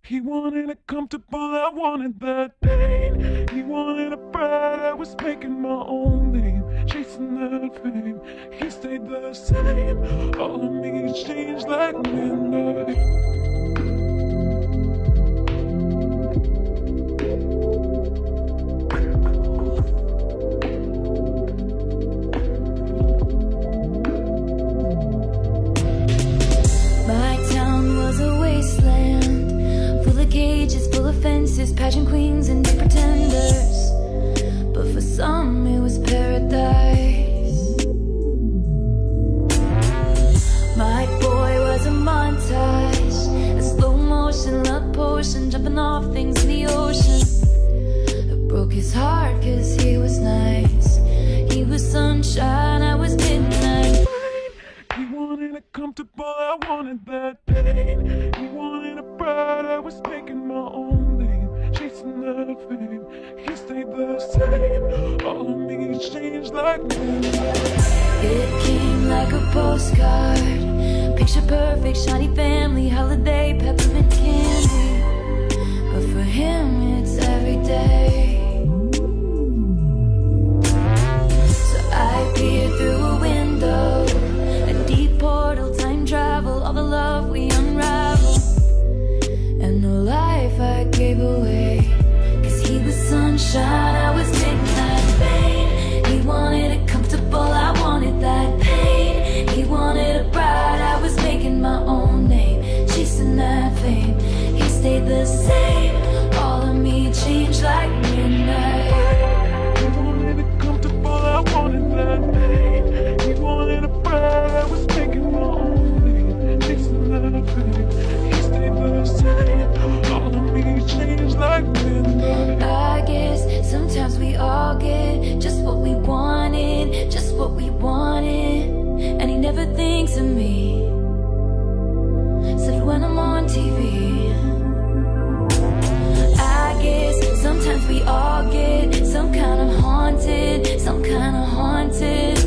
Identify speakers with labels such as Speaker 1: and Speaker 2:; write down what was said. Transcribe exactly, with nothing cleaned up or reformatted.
Speaker 1: He wanted it comfortable, I wanted that pain. He wanted a bride, I was making my own name, chasing that fame. He stayed the same, all of me changed like midnight.
Speaker 2: Fences, pageant queens and pretenders, but for some it was paradise. My boy was a montage, a slow motion love potion, jumping off things in the ocean. It broke his heart cause he was nice. He was sunshine, I was midnight.
Speaker 1: He wanted it comfortable, I wanted that pain. He wanted a bride, I was making my own name, chasing that fame. He stayed the same, all of me changed like midnight.
Speaker 2: It came like a postcard, picture perfect, shiny family, holiday, peppermint candy. But for him it's every day. So I peered through a window, portal, time travel, all the love we unravel, and the life I gave away. Cause he was sunshine, I was midnight pain. He wanted it comfortable, I wanted that pain. He wanted a bride, I was making my own name, chasing that fame. He stayed the same, all of me changed like midnight.
Speaker 1: He wanted it comfortable, I wanted that pain. He wanted a bride, I was making my own name, chasing that fame. He stayed the same, all of me changed like midnight.
Speaker 2: I guess sometimes we all get just what we wanted, just what we wanted. And he never thinks of me, said when I'm on T V. I guess sometimes we all get some kind of haunted, some kind of haunted.